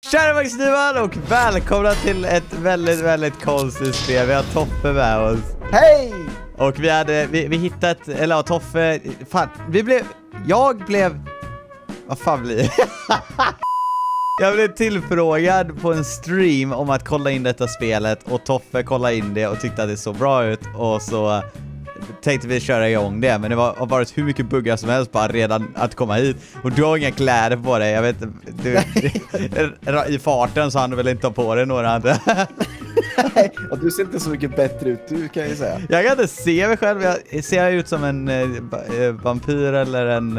Kära Maximilian och välkomna till ett väldigt, väldigt konstigt spel. Vi har Toffe med oss. Hej! Och vi hittat, eller ja, Toffe, fan, vad fan blir det? Jag blev tillfrågad på en stream om att kolla in detta spelet och Toffe kollade in det och tyckte att det såg bra ut och så tänkte vi köra igång det, men det har varit hur mycket buggar som helst bara redan att komma hit och du har inga kläder på dig, jag vet i farten så han väl inte ta på dig några andra. Nej, och du ser inte så mycket bättre ut, du kan ju säga. Jag kan inte se mig själv, ser jag ut som en vampyr eller en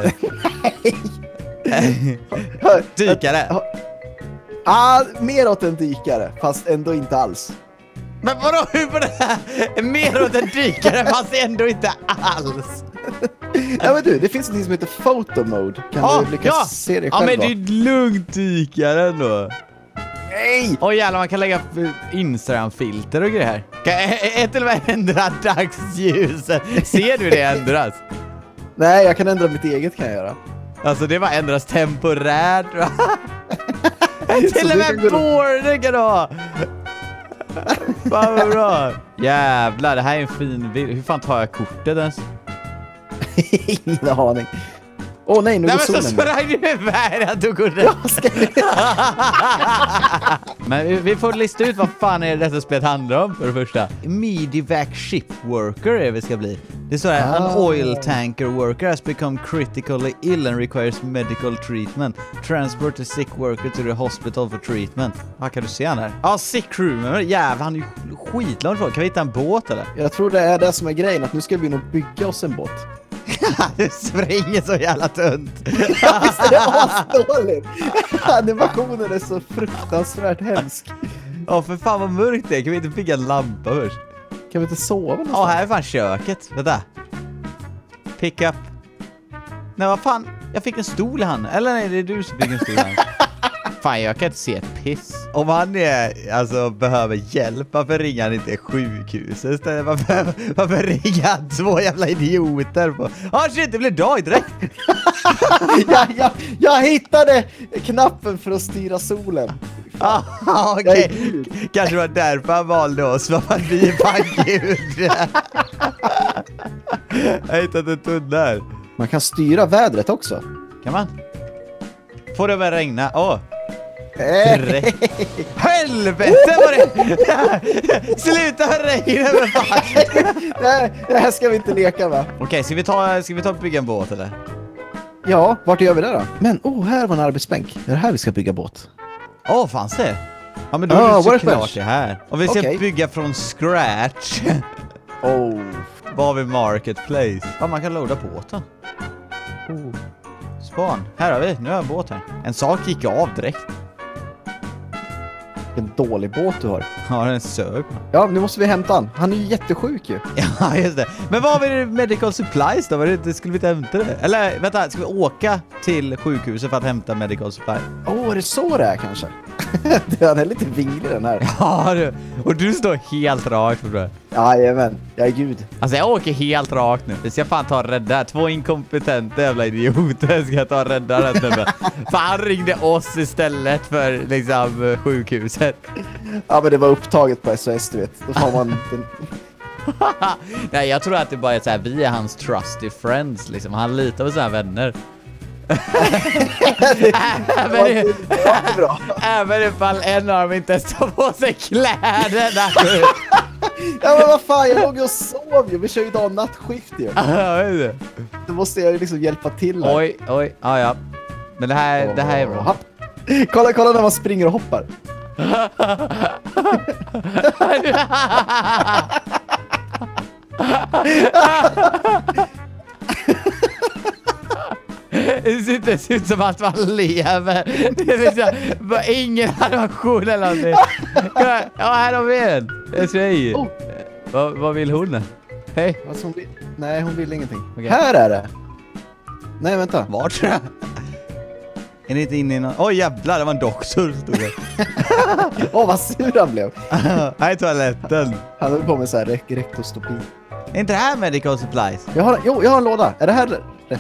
dykare? Mer åt en dykare, fast ändå inte alls. Men vadå, hur på det här? Mer åt en dykare fast ändå inte alls. Ja men du, det finns något som heter photo mode. Kan du lyckas se det själv? Ja men det är ett lugnt dykare ändå. Nej! Åh jävlar, man kan lägga Instagram-filter och grejer. Kan till och med ändra dagsljuset. Ser du det ändras? Nej, jag kan ändra mitt eget, kan jag göra. Alltså det bara ändras temporärt. Till och med borden kan du ha. Fan vad bra. Jävlar, det här är en fin bild. Hur fan tar jag kortet ens? Ingen aning. Åh nej, nu går solen. Nej men så sprang du iväg att du går rätt. Men vi får lista ut vad fan är detta spelet handlar om för det första. Medivac ship worker är vi ska bli. Det står här, an oil tanker worker has become critically ill and requires medical treatment. Transport the sick worker to the hospital for treatment. Vad kan du se han här? Ja, sick room. Men jävlar, han är ju skitlångt från. Kan vi hitta en båt eller? Jag tror det är det som är grejen, att nu ska vi nog bygga oss en båt. Du springer så jävla tunt. Ja, visst är det asdåligt. Animationen är så fruktansvärt hemsk. Ja, för fan vad mörkt det är. Kan vi inte bygga en lampa först? Kan vi inte sova någonstans? Ja, här är fan köket. Vänta. Pick up. Nej, vad fan? Jag fick en stol i han. Eller nej, det är du som fick en stol i han. Fan, jag kan inte se ett piss. Om han behöver hjälp, varför ringer han inte sjukhuset istället? Varför ringer han två jävla idioter på? Shit, det blev dag direkt. jag hittade knappen för att styra solen. Okej. Kanske var därför han valde oss. För att vi är fan gud. Jag har hittat en tunnel. Man kan styra vädret också. Kan man? Får det väl regna? Helvete var det. Sluta regna med fan. Nej, det här ska vi inte leka med. Okej, ska vi ta och bygga en båt eller? Ja, vart gör vi det då? Men, här var en arbetsbänk. Det är här vi ska bygga båt. Fanns det? Ja, men då är det såklart det här. Och vi ska bygga från scratch. Var har vi marketplace? Ja, man kan loada båten. Span. Här har vi. Nu har jag en båt här. En sak gick av direkt. En dålig båt du har. Ja, den sög. Ja, nu måste vi hämta han. Han är ju jättesjuk ju. Ja, just det. Men vad har vi medical supplies då? Skulle vi inte hämta det? Eller vänta, ska vi åka till sjukhuset för att hämta medical supplies? Är det så det är kanske? Den är lite vinglig den här. Ja, och du står helt rakt för det. Jajamän, jag är gud. Alltså jag åker helt rakt nu. Det ska fan ta och rädda. 2 inkompetenta jävla idioter ska jag ta och rädda den snubben. Fan ringde oss istället för liksom sjukhuset. Ja men det var upptaget på SOS, du vet. Då får man Nej, jag tror att det bara är så här, vi är hans trusty friends liksom. Han litar på sina vänner. Även ifall en av dem inte står på sig kläderna. Ja men vad fan, jag låg och sov ju. Vi kör ju dag- och nattskift ju. Då måste jag ju liksom hjälpa till här. Oj, ja. Men det här är bra. Kolla när man springer och hoppar. Det ser ut som att man lever. Det är liksom ingen animation eller någonting. Ja, här har vi en. Det är tjej. Vad vill hon? Hej. Nej, hon vill ingenting. Okay. Här är det. Nej, vänta. Vart? Är det inte inne i någon... jävlar, det var en doktor. Vad sur han blev. Här är toaletten. Han höll på med så här rektostopi. Är inte det här medical supplies? Jag har en låda. Är det här rätt?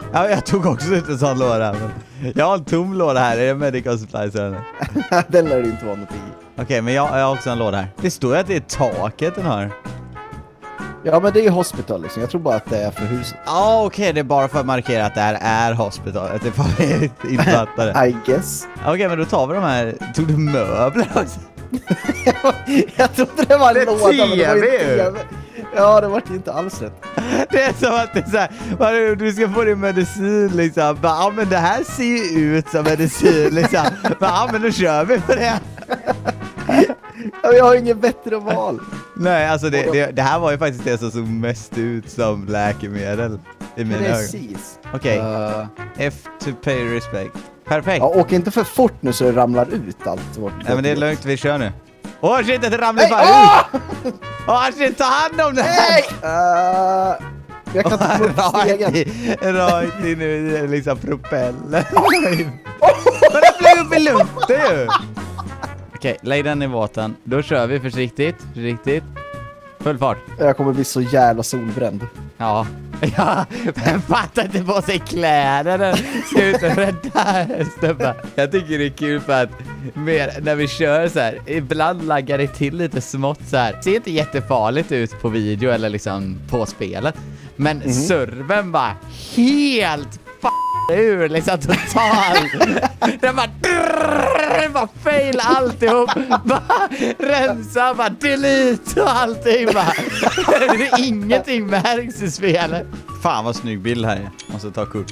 Ja, jag tog också ut en sån låda. Men jag har en tom låda här. Är det medical supplies eller? Den lär det inte vara någonting i. Okej, men jag har också en låda här. Det står ju att det är taket den har. Ja, men det är ju hospital liksom. Jag tror bara att det är för huset. Ja, okej. Det är bara för att markera att det här är hospital. Att det är infattade. I guess. Okej, men då tar vi de här. Tog du möbler också? Jag trodde det var en låda, men det var ju TV. TV. Ja, det var inte alls rätt. Det är som att det är så här, du ska få din medicin liksom. Ja, men det här ser ju ut som medicin liksom. Ja, men då kör vi på det. Ja, jag har inget bättre val. Nej, alltså det här var ju faktiskt det som såg mest ut som läkemedel i mina ögon. Precis. Okej, F to pay respect. Perfekt. Ja, åk inte för fort nu så det ramlar ut allt. Nej, men det är lugnt, vi kör nu. Åh, shit, det ramlar bara ut! Åh, shit, ta hand om det här! Jag kan ta upp stegen. Rakt in i liksom propeller. Men det flög upp i luften ju! Okej, lägg den i båten. Då kör vi försiktigt. Full fart. Jag kommer bli så jävla solbränd. Ja, men fattar inte på sig kläder. Ska ut och rädda snubbar. Jag tycker det är kul för att när vi kör så här, ibland laggar det till lite smått så här. Ser inte jättefarligt ut på video eller liksom på spelet. Men servern var helt ur liksom totalt. Den bara fail alltihop. Bara rensa, bara delete och allting bara. Ingenting märks i spelet. Fan vad snygg bild här. Måste ta kort.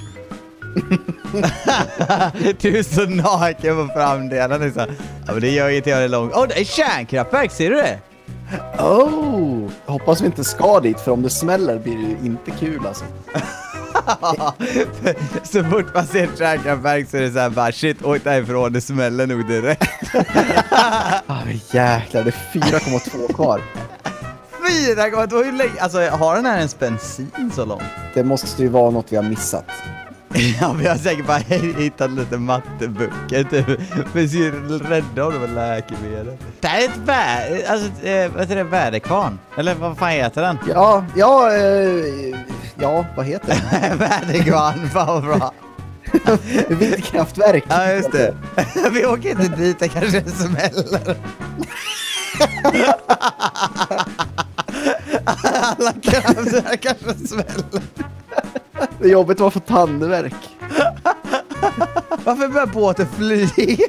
Du är så naken på framdelen liksom. Ja, men det gör ju inte långt. Det är kärnkraftverk, ser du det? Jag hoppas vi inte ska dit, för om det smäller blir det ju inte kul alltså. Så fort man ser ett kärnkraftverk så är det så här bara shit, oj därifrån, det smäller nog direkt. Jäklar, det är 4,2 kvar. 4,2, hur länge? Alltså har den här ens bensin så långt? Det måste ju vara något vi har missat. Ja, vi har säkert bara hittat lite matteböcker typ. Vi ska ju rädda honom med läkemedel. Det här är ett vad heter det, väderkvarn? Eller vad fan heter den? Ja, vad heter det? Väderkvarn, fan vad bra. Vindkraftverk. Ja, just det. Vi åker inte dit, det kanske smäller. Alla kraftverk kanske smäller. Det är jobbigt att vara för tandverk. Varför börjar båten flyga?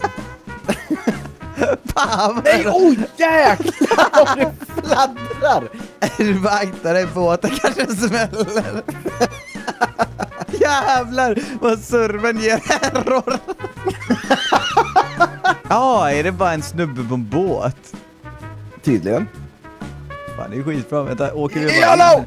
Nej, jäklar! Det fladdrar! Du bara aktar dig, båten kanske smäller. Jävlar, vad servern ger error. Ja, är det bara en snubbe på en båt? Tydligen. Fan, det är skitbra. Vänta, åker vi bara... Hallå!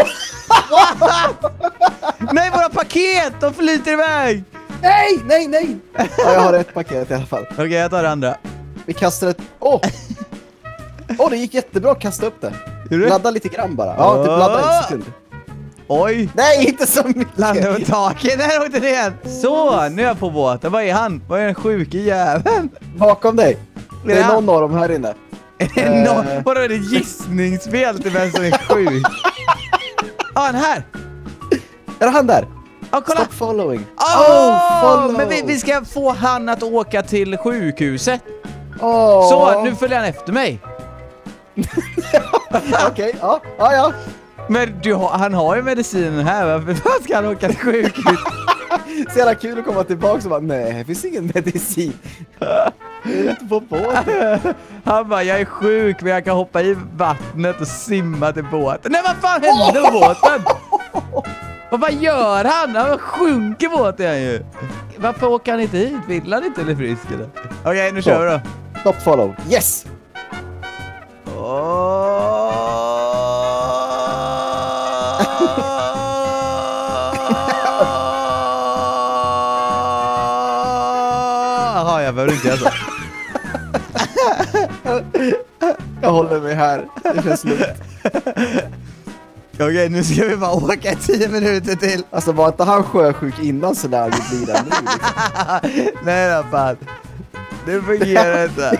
Nej, våra paket! De flyter iväg! Nej! Ja, jag har ett paket i alla fall. Okej, jag tar det andra. Vi kastar ett... det gick jättebra att kasta upp det. Ladda lite grann bara. Ja, typ ladda en sekund. Oj! Nej, inte så mycket! Landa på taket, där åkte det igen! Så, nu är jag på båten. Vad är han? Vad är den sjuke jäveln? Bakom dig. Det är någon av dem här inne. Vadå, är det gissningsspel till vem som är sjuk? Han här! Är det han där? Ja, kolla! Stop following. Follow. Men vi ska få han att åka till sjukhuset. Så, nu följer han efter mig. Okej, ja. Men han har ju medicinen här. Varför ska han åka till sjukhus? Så jävla kul att komma tillbaka och bara, nej, det finns ingen medicin. Jag är inte på båten. Han bara, jag är sjuk men jag kan hoppa i vattnet och simma till båten. Nej, vad fan hände med båten? Och vad gör han? Han sjunker båten ju. Varför åker han inte hit? Vill han inte eller frisk eller? Okej, nu kör vi då. Stop follow. Yes! Jaha, jag behöver inte göra så. Jag håller mig här. Det känns lugnt. Okej, nu ska vi bara åka 10 minuter till. Alltså var inte han sjösjuk innan så där det blir det nu liksom. Nej då, fan. Det fungerar inte.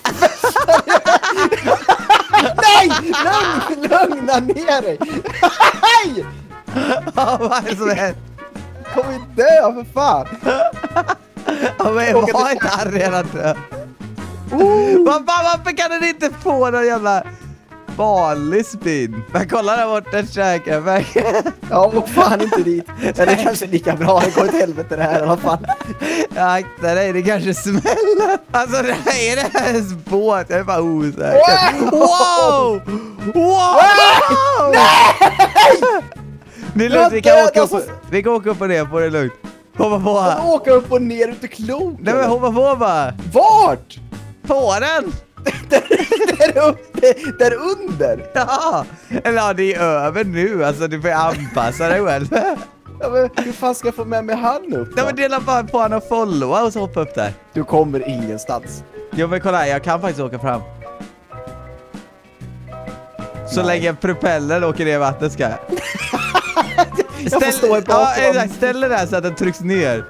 Nej! Lugna ner dig! Nej! Vad är det som händer? kommer ju dö för fan. Ja, men var inte han redan död? Varför kan den inte få någon jävla vanlig spin? Men kolla där borta, käkar. Ja, och fan inte dit. Men det är kanske lika bra. Det går åt helvete det här i alla fall. Ja, akta dig, det kanske smäller. Alltså, det här är det här ens båt. Jag är bara osäker. Wow! Wow! Nej! Det är lugnt, vi kan åka upp och ner på det lugnt. Hoppa på här. Åka upp och ner ute klok. Nej, men hoppa på bara. Vart? På den! där under. Ja, eller ja, det är över nu. Alltså, du får anpassa dig själv. Ja, men hur fan ska jag få med mig han upp då? Nej, men dela bara på han och followa och så hoppa upp där. Du kommer ingenstans. Jo, men kolla här, jag kan faktiskt åka fram. Så länge propellern åker ner i vattnet ska jag. Jag får stå i bakom. Ja, exakt. Ställ det där så att den trycks ner.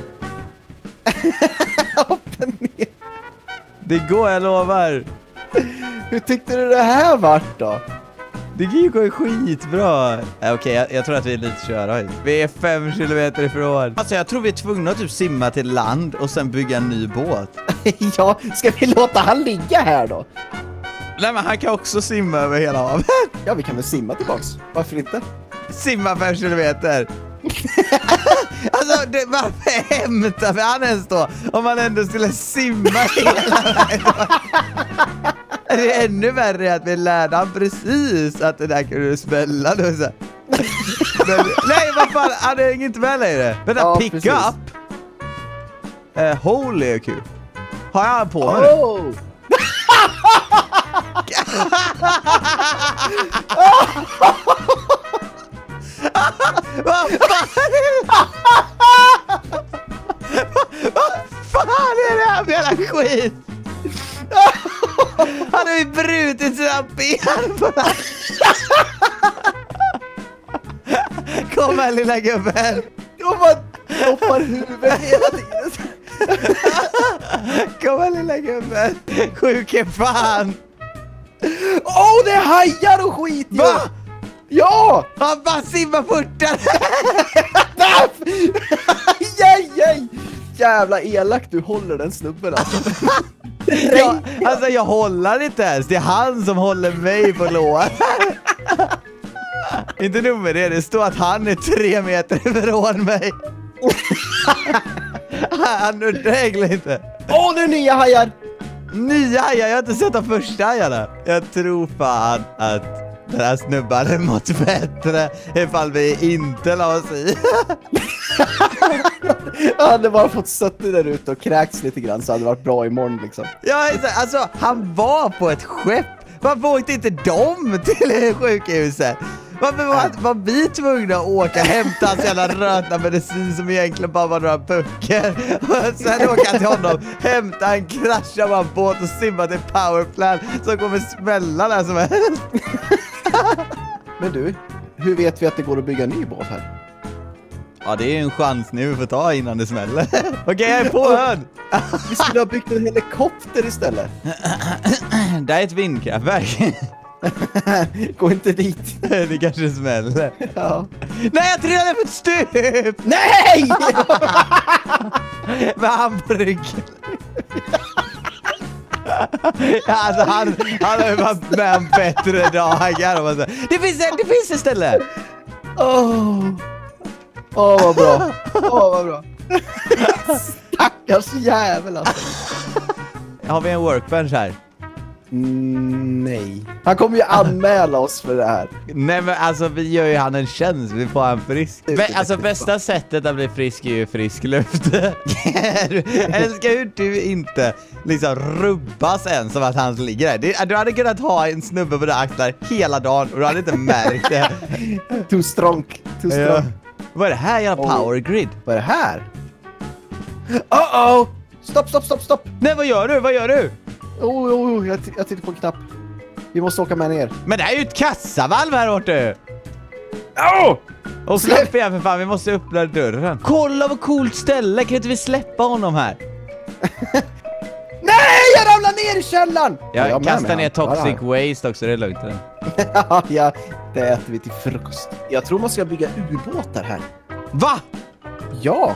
Upp och ner. Det går, jag lovar. Hur tyckte du det här vart då? Det går skitbra. Okej, jag tror att vi är lite köra. Vi är 5 kilometer ifrån. Alltså, jag tror vi är tvungna att typ simma till land och sen bygga en ny båt. Ja, ska vi låta han ligga här då? Nej, men han kan också simma över hela havet. Ja, vi kan väl simma tillbaks. Varför inte? Simma 5 kilometer. Alltså, varför hämtar vi han ens då? Om man ändå skulle simma hela vägen. Det är ännu värre att vi lärde han precis att det där kunde smälla. Men, nej, vad fan, han är inte med längre. Vänta, ja, pick precis. up. Holy är kul. Har jag på mig nu? Vad fan är det här för jävla skit? Han har ju brutit sina ben på det. Kom här, lilla gubben. Jag bara hoppar huvudet hela tiden. Kom här, lilla gubben. Sjuke fan. Det är hajar och skit. Va? Ja! Han bara simmar fortare. Aj. Jävla elak du håller den snubben alltså. Jag håller inte ens. Det är han som håller mig på låren. Inte nog med det. Det står att han är 3 meter ifrån mig. Han reglar inte. Det är nya hajar. Nya hajar? Jag har inte sett de första hajarna. Jag tror fan att den här snubben hade mått bättre ifall vi inte la oss i. Han hade bara fått suttit där ute och kräkts lite grann så hade det varit bra imorgon liksom. Ja, alltså han var på ett skepp. Varför åkte inte de till sjukhuset? Varför var vi tvungna att åka hämta hans jävla rötna medicin som egentligen bara var några böcker? Och sen åka till honom, hämta en krascha av en båt och simma till powerplan som kommer smälla där som helst. Men du, hur vet vi att det går att bygga en ny båt här? Ja, det är en chans nu vi får ta innan det smäller. Okej, jag är på ön. Vi skulle ha byggt en helikopter istället. Det är ett vindkraftverk. Gå inte dit. Det kanske smäller. Ja. Nej, jag trillade för ett stup! Nej! Med han på ryggen. Alltså han har ju varit med en bättre dagar. Det finns ett ställe. Vad bra. Vad bra. Stackars jävel alltså. Har vi en workbench här? Nej. Han kommer ju anmäla oss för det här. Nej, men alltså vi gör ju han en tjänst. Vi får han frisk. Men alltså bästa sättet att bli frisk är ju frisk luft. Älskar hur du inte liksom rubbas ens av att han ligger där. Du hade kunnat ha en snubbe på dina axlar hela dagen och du hade inte märkt det. Too strong. Ja. Vad är det här jävla power grid? Vad är det här? Stopp. Nej, vad gör du? Jag tittar på en knapp. Vi måste åka med ner. Men det är ju ett kassavalv här borta. Och släpp igen för fan, vi måste öppna dörren. Kolla vad coolt ställe, kan inte vi släppa honom här? Nej, jag ramlar ner i källaren! Jag kastar ner toxic waste också, det är lugnt. Ja, det äter vi till frukost. Jag tror man ska bygga ubåtar här. Va? Ja.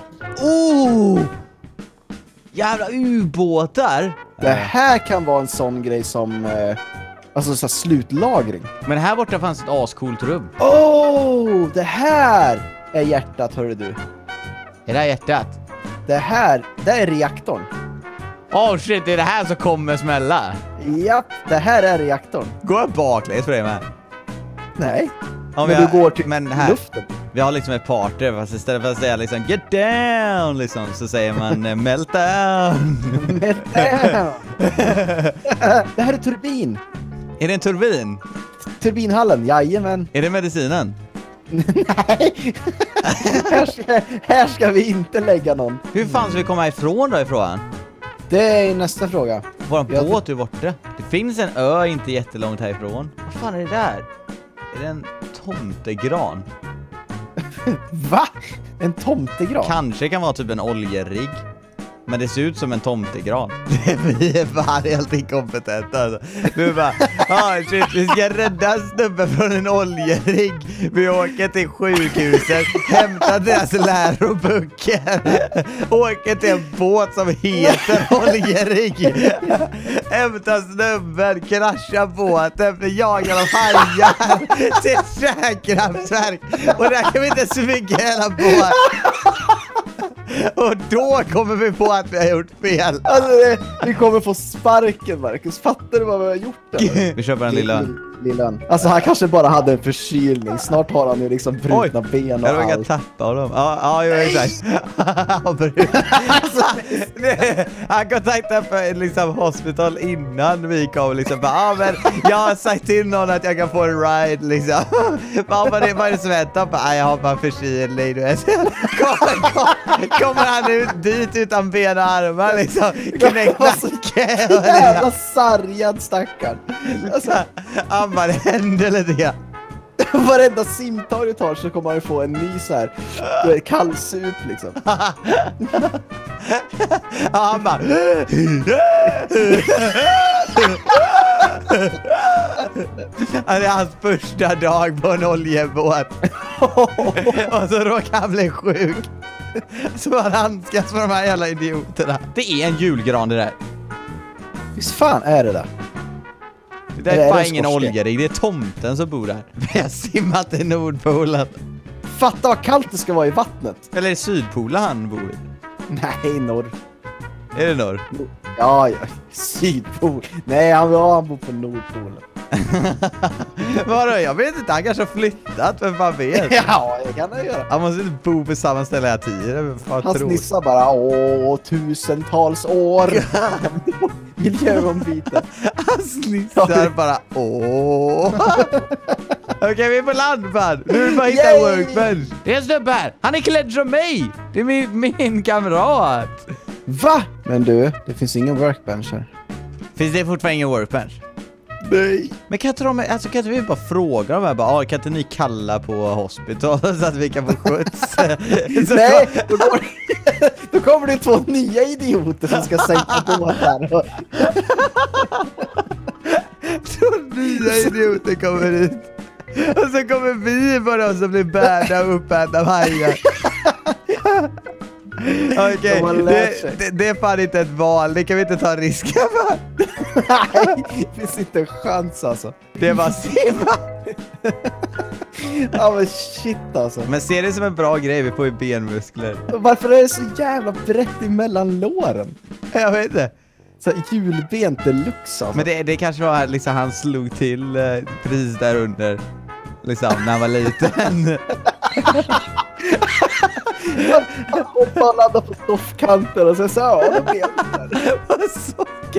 Jävla ubåtar! Det här kan vara en sån grej som... alltså så här slutlagring. Men här borta fanns ett ascoolt rum. Det här är hjärtat, hörru du. Är det här hjärtat? Det är reaktorn. Shit, det är det här som kommer smälla. Japp, det här är reaktorn. Går jag baklänges för det med? Nej. Om Men du går till luften. Vi har liksom ett party, fast istället för att säga liksom get down liksom, så säger man melt down. Melt down. Det här är turbin. Är det en turbin? Turbinhallen, jajamän. Är det medicinen? Nej. här ska vi inte lägga någon. Hur fan ska vi komma ifrån då ifrån? Det är nästa fråga. Våran båt är borta. Det finns en ö inte jättelångt härifrån. Vad fan är det där? Är det en tomtegran? Va? En tomtegran? Kanske kan vara typ en oljerigg. Men det ser ut som en tomtegran. Vi är fan helt inkompetenta alltså. Vi bara, shit, vi ska rädda snubben från en oljerigg. Vi åker till sjukhuset, hämtar deras läroböcker, åker till en båt som heter oljerigg, hämtar snubben, kraschar båten, jagar de hajar till kärnkraftverk. Och där kan vi inte smyga hela båten. Och då kommer vi på att vi har gjort fel. Alltså vi kommer få sparken, Marcus. Fattar du vad vi har gjort där? Vi köper en lilla. Alltså han kanske bara hade en förkylning. Snart har han ju liksom brutna ben och jag råkar allt. tappa honom. Ja, exakt. Han kontaktade för liksom hospital innan vi kom liksom. Men jag har sagt till någon att jag kan få en ride liksom. Vad är det som händer? Jag har bara förkylning, du vet. Kommer han ut dit utan ben och armar liksom. Knäckt nacke. Jävla sargad stackaren. Alltså, han bara, det händer lite grann. Varenda simtag du tar så kommer han få en ny så här kallsup liksom. Han bara det är hans första dag på en oljebåt. Och så råkar han bli sjuk. Så han handskas med de här jävla idioterna. Det är en julgran det där. Visst fan är det där? Det är fan ingen oljerigg, det är tomten som bor där. Vi har simmat i Nordpolen. Fatta vad kallt det ska vara i vattnet. Eller är det Sydpolen han bor i? Nej, norr. Är det norr? Ja, Sydpol. Nej, han bor på Nordpolen. Vadå? Jag vet inte, han kanske har flyttat, vem fan vet? Ja, det kan han göra. Han måste inte bo på samma ställe hela tiden. Han snissar bara, tusentals år. Miljöombyte. Han snissar bara, Okej, vi är på land, fan. Nu är det bara hitta workbench. Det är en snubbe här. Han är klädd som mig. Det är min kamrat. Va? Men du, det finns ingen workbench här. Finns det fortfarande ingen workbench? Nej. Men kan inte vi bara fråga dem här? Bara, kan inte ni kalla på hospital så att vi kan få skjuts? Nej, då kommer det 2 nya idioter som ska sänka båtar. 2 nya idioter kommer hit. Och så kommer vi bara som blir bärda och uppätna av hajar. Okej, det är fan inte ett val. Det kan vi inte ta risken för. Nej, det finns inte en chans alltså. Det var simma. Ja men shit alltså. Men ser det som en bra grej, vi får ju benmuskler. Varför är det så jävla brett emellan låren? Jag vet inte. Så julben deluxe alltså. Men det kanske var liksom han slog till precis där under. Liksom när han var liten. Han hoppade och laddade på stoffkanter och så sa det blev där. Vad socka.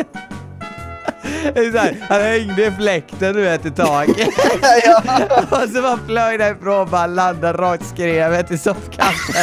Han hängde i fläkten du vet i taget. Ja. Och så var flög därifrån och bara landade rakt skrevet i soffkanten.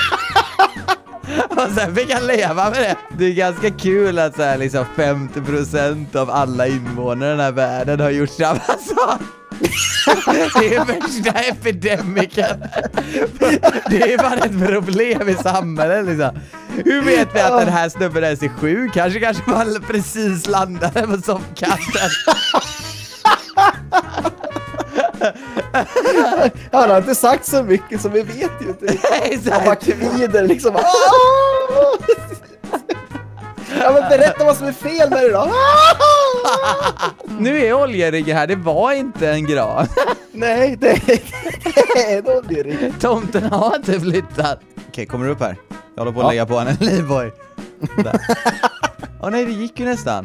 Och sen fick han leva med det. Det är ganska kul att så här, liksom 50% av alla invånare i den här världen har gjort samma sak. Det är värsta epidemiken. Det är bara ett problem i samhället liksom. Hur vet vi att den här snubben är sig sjuk? Kanske man precis landade på soffkanten. Han har inte sagt så mycket så vi vet ju inte. Han bara kvider liksom. Ja, men berätta vad som är fel med det då. Nu är oljeriggen här, det var inte en gran. Nej, det är en oljerigg. Tomten har inte flyttat. Okej, kommer du upp här? Jag håller på att lägga på en livboj. Nej, det gick ju nästan.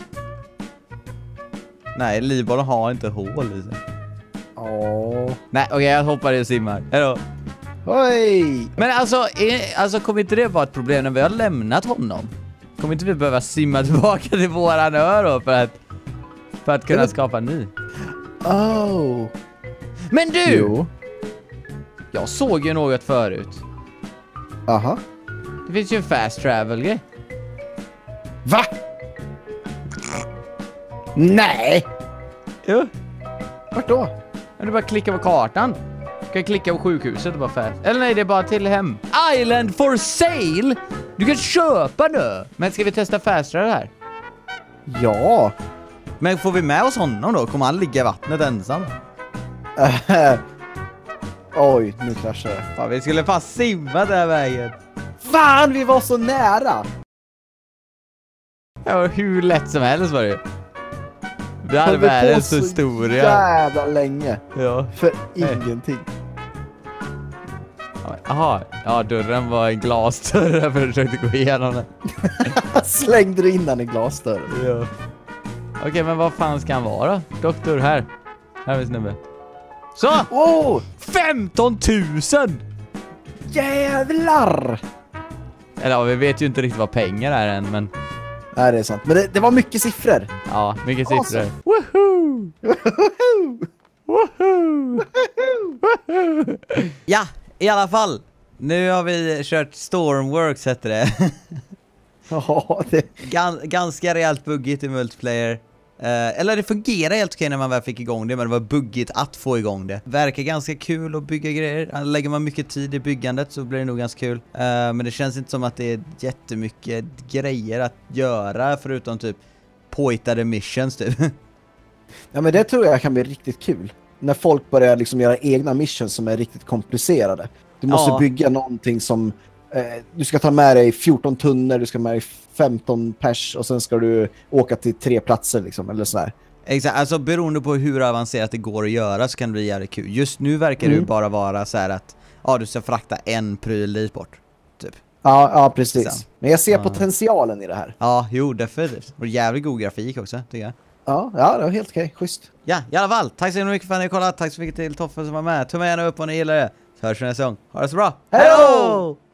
Nej, livbollen har inte hål i sig. Nej, okej, jag hoppar i och simmar. Hejdå. Oj! Men alltså kommer inte det vara ett problem när vi har lämnat honom? Kommer inte vi behöva simma tillbaka till våran ö då för att kunna skapa en ny? Men du! Jo. Jag såg ju något förut. Aha. Det finns ju en fast travel-grej. Va? Nej! Jo. Vart då? Du bara klicka på kartan. Du kan klicka på sjukhuset och bara fast. Eller nej, det är bara till hem. Island for sale! Du kan köpa nu. Men ska vi testa fast travel här? Ja. Men får vi med oss honom då? Kommer han ligga i vattnet ensam? Oj, nu kraschar det. Fan, vi skulle fast simma den vägen. Fan, vi var så nära! Ja, hur lätt som helst var det. Det hade världens historia. Jävla länge. Ja. För ingenting. Jaha, ja, dörren var en glasdörr. Jag försökte gå igenom den. Slängde du in den i glasdörren? Ja. Okej, men vad fan ska han vara? Doktor, här. Här är vi snubbe. Så! Wow! 15 000! Jävlar! Eller ja, vi vet ju inte riktigt vad pengar är än, men... Nej, det är sant. Men det var mycket siffror. Ja, mycket siffror. Awesome. Woohoo! Woohoo! Ja, i alla fall. Nu har vi kört Stormworks heter det. Ja, det... Ganska rejält buggigt i multiplayer. Eller det fungerar helt okej när man väl fick igång det, men det var buggigt att få igång det. Verkar ganska kul att bygga grejer. Lägger man mycket tid i byggandet så blir det nog ganska kul. Men det känns inte som att det är jättemycket grejer att göra förutom typ påhittade missions typ. Ja, men det tror jag kan bli riktigt kul. När folk börjar liksom göra egna missions som är riktigt komplicerade. Du måste bygga någonting som... du ska ta med dig 14 tunnor, du ska med dig 15 pers och sen ska du åka till 3 platser liksom, eller sådär. Exakt, alltså beroende på hur avancerat det går att göra så kan det bli jävligt kul. Just nu verkar det ju bara vara så här att du ska frakta en pryl dit bort, typ. Ja, precis. Så. Men jag ser potentialen i det här. Ja, jo, definitivt. Och jävligt god grafik också, tycker jag. Ja, det var helt okej. Schysst. Ja, i alla fall. Tack så mycket för att ni har kollat. Tack så mycket till Toffe som var med. Tumma gärna upp om ni gillar det. Så hörs vi nästa gång. Ha det så bra. Hej då!